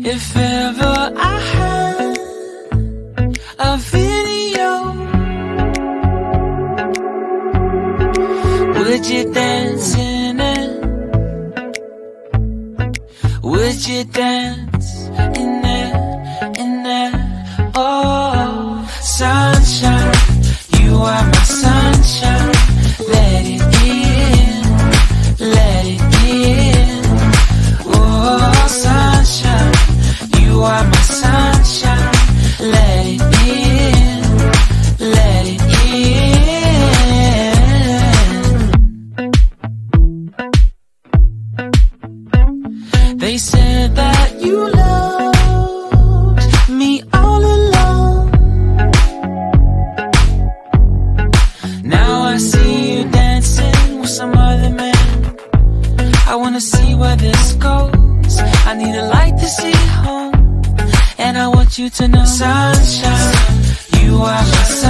If ever I had a video, would you dance in it? Would you dance in it, in it? Oh, sunshine, you are my sunshine. Let it in, let it in. Oh, sunshine, you are my sunshine. Let it in, let it in. They said that you loved me all along. Now I see you dancing with some other man. I wanna see where this goes. I need a light to see home, and I want you to know, sunshine, you are my sunshine.